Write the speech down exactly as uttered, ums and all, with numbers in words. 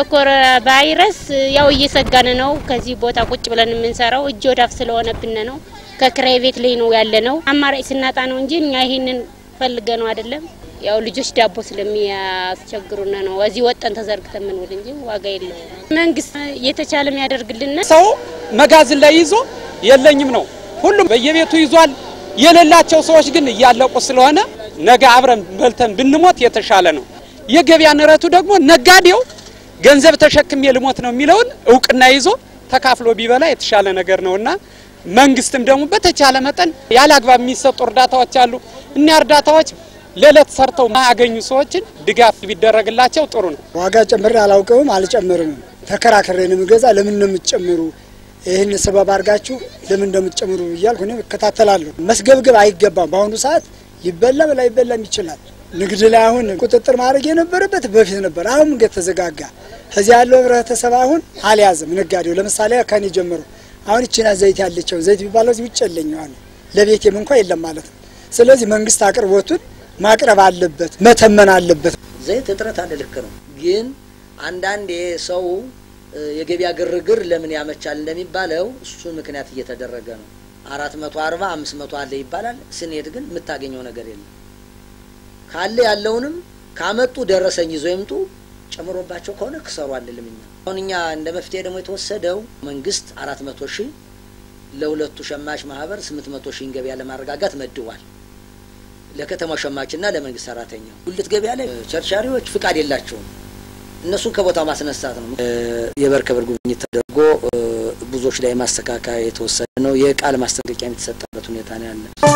በኮሮና ቫይረስ ያው እየሰጋነ ነው ከዚህ ቦታ ቁጭ ብለን የምንሰራው እጅ ወዳፍ ስለሆነብን ነው ከክራይ ቤት ላይ ነው ያለነው አማራጭ ስናጣ ነው እንጂ እኛ ይሄንን ፈልገነው አይደለም ያው ልጆች ዳቦ ስለሚያስቸግሩና ነው እዚህ ወጣን ተዘርግተን ምን ወል እንጂ ዋጋ የለው መንግስት የተቻለም ያደርግልን ሰው መጋዘን ላይ ይዞ የለኝም ነው ሁሉም በየቤቱ ይዟል የሌላቸው ሰዎች ግን ያለቁ ስለሆነ ነገ አብረን በልተን ብንሞት የተሻለ ነው የገበያ ንረቱ ደግሞ ነጋዴው ገንዘብ ተሸክም የልሞት ነው የሚለውን እውቅና ይዞ ተካፍሎ ቢበላ የተሻለ ነገር ነውና መንግስትም ደግሞ በተቻለ መጠን ያላግባብ የሚሰጡ እርዳታዎች አሉ እና እርዳታዎች ለለት ሰርተው ማያገኙ ሰዎችን ድጋፍ ቢደረግላቸው ጥሩ ነው ዋጋ ጨምር አላውቀውም አልጨምርም ተከራከረን ምገዛ ለምን ነው የምትጨምሩ ይሄን ሰበብ አርጋችሁ ለምን እንደምትጨምሩ ይያልኩ ነው ከተታተላለሁ መስገብገብ አይገባም ባሁኑ ሰዓት ይበላ በላይ ይበላም ይችላል ንግድ ላይ አሁን ቁጥጥር ማድረግ የነበረበት በፊት ነበር አሁን ግን ተዘጋጋ እዚህ ያለው ህብረተሰብ አሁን አልያዘም ነጋዴው ለምሳሌ ከኔ ጀምሮ አሁን እቺና ዘይት ያለችው ዘይት ቢባለው እዚህ ውጭልኛው አለ ለቤቴም እንኳን የለም ማለት ነው ስለዚህ መንግስት አቅርቦቱን ማቅረብ አለበት መተመን አለበት ዘይት እጥረት አለ ልክ ነው ግን አንዳንዴ ሰው የገበያ ግርግር ለምን ያመቻል እንደሚባለው እሱ ምክንያት እየተደረገ ነው አራት መቶ አርባ አምስት መቶ አለ ይባላል ስንሄድ ግን የምታገኘው ነገር የለም ካለ ያለውንም ካመጡ ደረሰኝ ይዞ ይምጡ ጨምሮባቸው ከሆነ ክሰሩ አይደለምኛ አሁንኛ እንደ መፍትሄ ደግሞ የተወሰደው መንግስት አራት መቶ ሺህ ለሁለቱ ሸማች ማህበር ስምንት መቶ ሺህ ገበያ ለማረጋጋት መድቧል ለከተማው ሸማችና ለመንግስት ሰራተኛው ሁለት ገበያ ላይ ቸርቻሪዎች ፍቃድ የላቸውም እነሱ ከቦታው ማስነሳት ነው የበርከበር ጉብኝት ተደርጎ ብዙዎች ላይ ማስተካከያ የተወሰደ ነው የቃል ማስጠንቀቂያ የተሰጠበት ሁኔታ ነው ያለ